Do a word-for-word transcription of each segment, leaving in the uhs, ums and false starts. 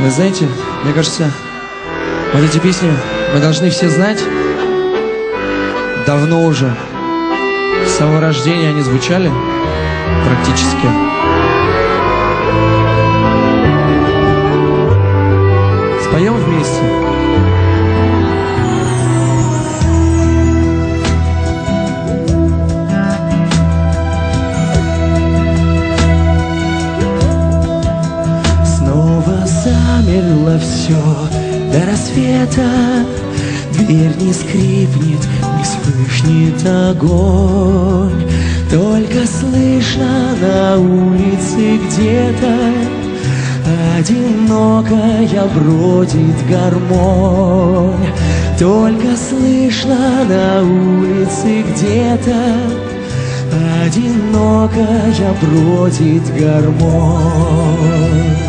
Вы знаете, мне кажется, вот эти песни мы должны все знать. Давно уже. С самого рождения они звучали практически. Споем вместе. Снова замерло все до рассвета. Дверь не скрипнет, не вспыхнет огонь. Только слышно на улице где-то одинокая бродит гармонь. Только слышно на улице где-то одинокая бродит гармонь.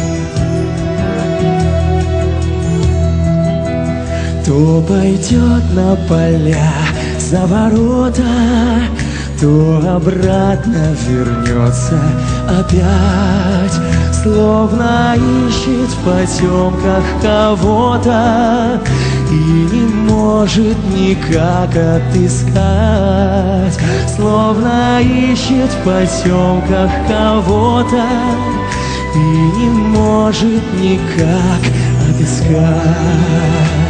То пойдет на поля за ворота, то обратно вернется опять, словно ищет в потемках кого-то и не может никак отыскать, словно ищет в потемках кого-то и не может никак отыскать.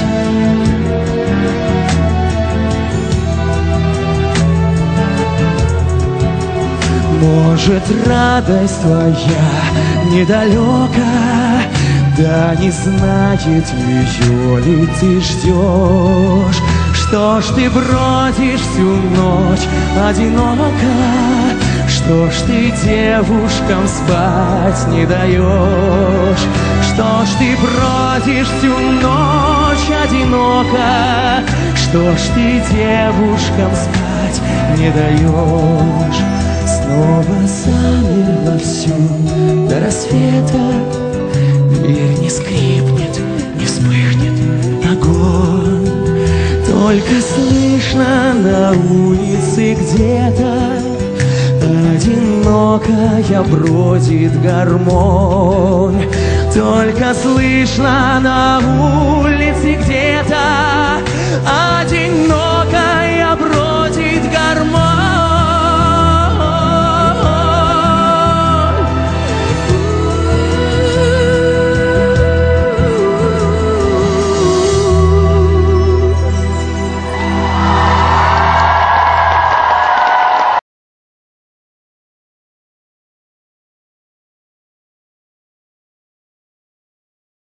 Может, радость твоя недалека, да не знает ее ли ты ждешь. Что ж ты бродишь всю ночь одиноко, что ж ты девушкам спать не даешь? Что ж ты бродишь всю ночь одиноко, что ж ты девушкам спать не даешь? Снова замерло все до рассвета, дверь не скрипнет, не вспыхнет огонь. Только слышно на улице где-то одинокая бродит гармонь. Только слышно на улице